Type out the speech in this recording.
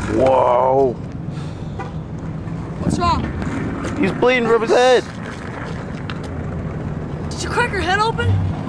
Whoa. What's wrong? He's bleeding from his head. Did you crack your head open?